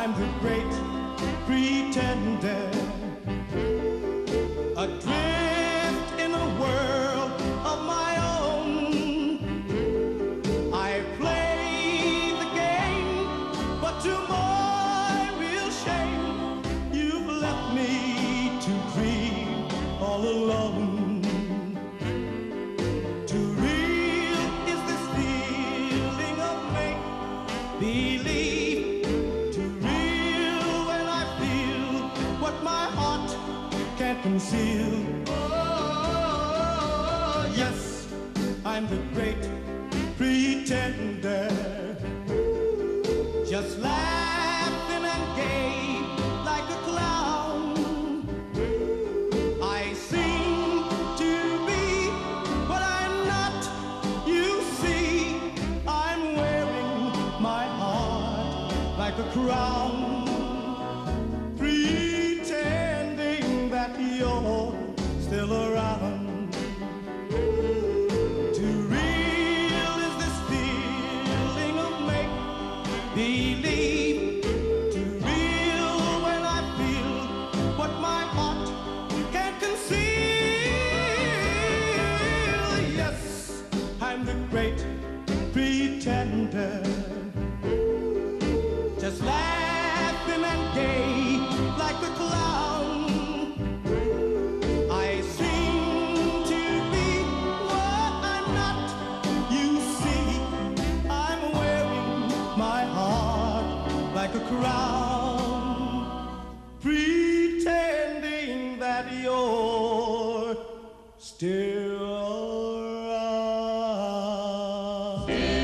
I'm the great pretender, adrift in a world of my own. I play the game, but to my real shame, you've left me to dream all alone. Too real is this feeling of make-believe. Can't conceal. Oh, yes, I'm the great pretender, just laughing and gay like a clown. I seem to be what I'm not. You see, I'm wearing my heart like a crown. You're still around. Too real is this feeling of make-believe. Too real when I feel what my heart can't conceal. Yes, I'm the great pretender, just laughing and gay like a clown. Like a crown, pretending that you're still around.